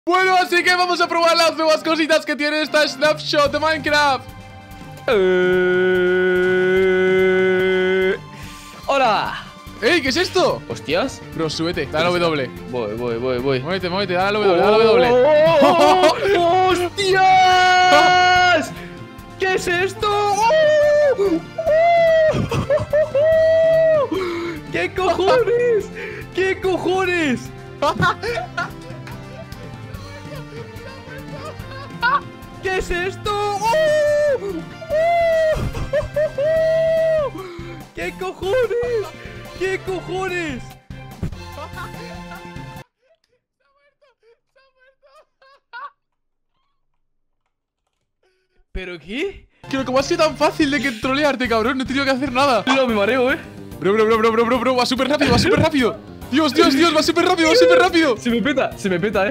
Bueno, así que vamos a probar las nuevas cositas que tiene esta Snapshot de Minecraft. ¡Hola! ¡Ey! ¿Qué es esto? ¿Hostias? Bro, súbete, dale a W. Voy. Muévete, dale a W, dale a W. ¡Oh! ¡Hostias! ¿Qué es esto? ¿Qué cojones? ¿Qué cojones? ¿Qué es esto? ¿Qué cojones? ¿Qué cojones? ¿Pero qué? Pero como ha sido tan fácil de que trolearte, cabrón, no he tenido que hacer nada. No, me mareo, Bro, va súper rápido, va súper rápido. Dios, va súper rápido, Se me peta,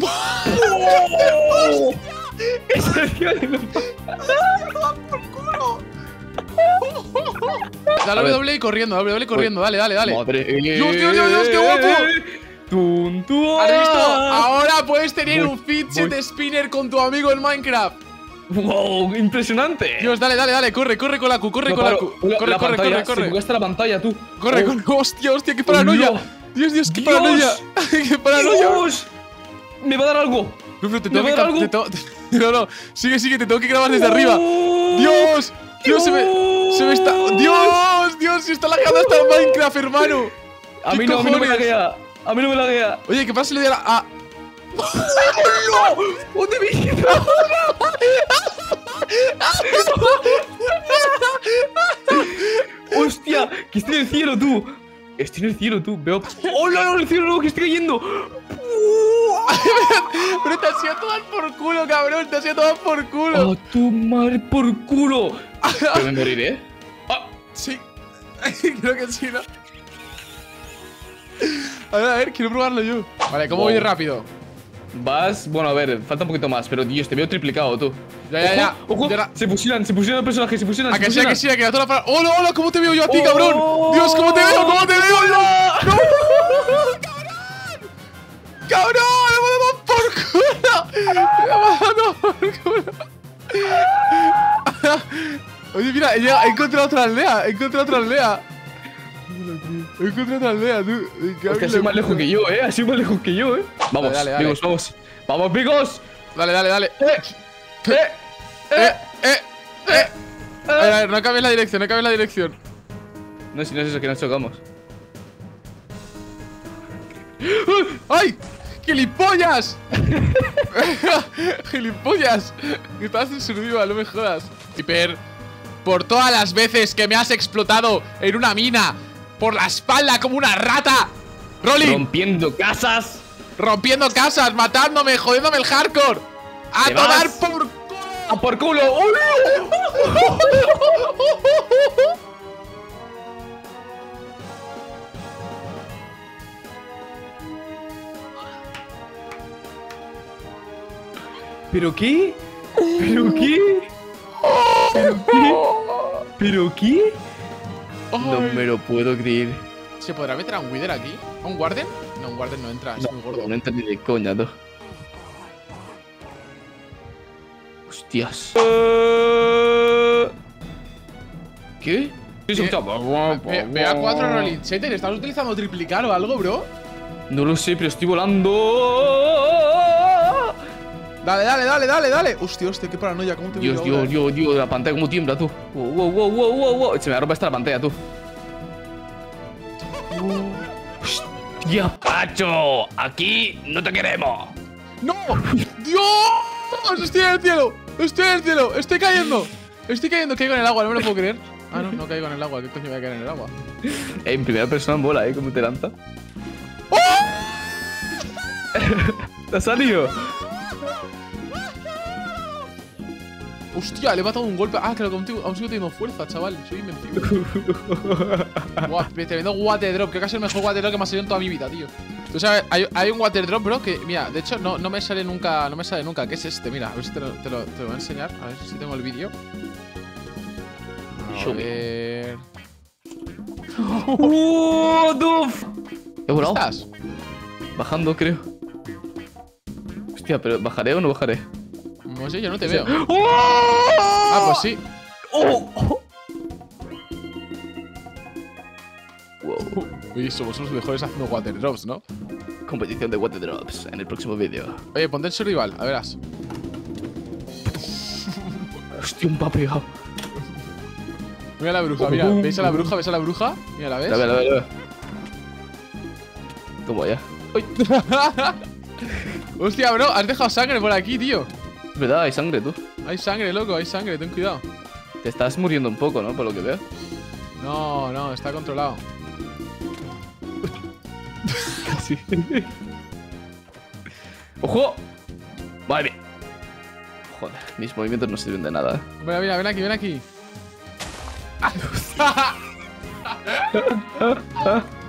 Dale a W y corriendo, dale. Madre. Dios, qué guapo. ¿Has visto? Ahora puedes tener un fidget spinner con tu amigo en Minecraft. ¡Wow! ¡Impresionante! Dios, dale, corre con la Q, corre. Se bugueaste la pantalla, tú. Corre. Hostia, qué paranoia. Dios, qué paranoia. Qué paranoia. Dios. Me va a dar algo. No, te ¿Me va a dar algo? No, sigue, te tengo que grabar desde arriba. Dios, se me está. Dios, se está lagueando hasta el Minecraft, hermano. A mí no me laguea. Oye, ¿qué pasa si le doy a ¡No! ¿Dónde me ¡Hostia! ¡Que estoy en el cielo, tú! Veo... ¡Hola, no, el cielo no! ¡Que estoy cayendo! Pero te has ido a tomar por culo, cabrón. ¡A tomar por culo! ¿Pero me moriré? Sí. Creo que sí, ¿no? A ver, quiero probarlo yo. Vale, ¿cómo voy rápido? Vas, bueno, a ver, falta un poquito más, pero Dios, te veo triplicado, tú. Ya. ¡Ojo! Se fusionan el personaje, se fusionan. A que sí, que toda la para. ¡Hola! ¿Cómo te veo yo a ti, cabrón? Dios, ¿cómo te veo? ¡No! ¡No! ¡Cabrón! ¡Me he dado por culo! Oye, mira, he encontrado otra aldea. He encontrado otra aldea, tú. Hostia, ha sido más lejos que yo, Vamos, dale. amigos, vamos. ¡Vamos, amigos! Dale. A ver, no cambies la dirección. No, si no es eso, que nos chocamos. ¡Ay! ¡Gilipollas! ¡Gilipollas! Estás en survival, no me jodas. Hiper, por todas las veces que me has explotado en una mina por la espalda como una rata. Rolly. Rompiendo casas, matándome, jodiéndome el hardcore. ¡A tomar por culo! ¡A por culo! ¿Pero qué? No me lo puedo creer. ¿Se podrá meter a un Wither aquí? ¿A un Warden? No, un Warden no entra, es muy gordo. No entra ni de coña, tú. Hostias. ¿Qué? PA4 Rolling Setter, ¿estás utilizando triplicar o algo, bro? No lo sé, pero estoy volando. Dale. Hostia, qué paranoia, ¿cómo te veo? Dios, la pantalla como tiembla, tú. Wow. Se me va a romper esta la pantalla, tú. ¡Hostia, Pacho! ¡Aquí no te queremos! ¡No! ¡Dios! ¡Estoy en el cielo! ¡Estoy cayendo! Caigo en el agua, no me lo puedo creer. Ah, no caigo en el agua. ¿Qué coño voy a caer en el agua? En primera persona en bola, ¿cómo te lanza? ¡Oh! ¿Te ha salido? Hostia, le he matado un golpe. Ah, claro, aún sigo teniendo fuerza, chaval. Soy invencible. Tremendo water drop. Creo que es el mejor water drop que me ha salido en toda mi vida, tío. Tú sabes, hay un water drop, bro, que, mira, de hecho no me sale nunca. ¿Qué es este? Mira, a ver si te lo voy a enseñar. A ver si tengo el vídeo. A ver. ¡Duf! He volado. ¿Estás? Bajando, creo. Hostia, pero ¿bajaré o no bajaré? No sé, yo no te veo. ¡Oh! Ah, pues sí. ¡Oh! Wow. Uy, somos los mejores haciendo water drops, ¿no? Competición de water drops en el próximo vídeo. Oye, ponte en survival, a verás. Hostia, un pegado. Mira la bruja, mira. ¿Veis a la bruja? ¿Ves a la bruja? Mira, ¿la ves? La veo. Toma ya. ¡Uy! Hostia, bro, has dejado sangre por aquí, tío. Es verdad, hay sangre, tú. Hay sangre, loco, hay sangre, ten cuidado. Te estás muriendo un poco, ¿no? Por lo que veo. No, no, está controlado. Casi. ¡Ojo! Madre mía. Joder, mis movimientos no sirven de nada. Mira, mira, ven aquí, ven aquí.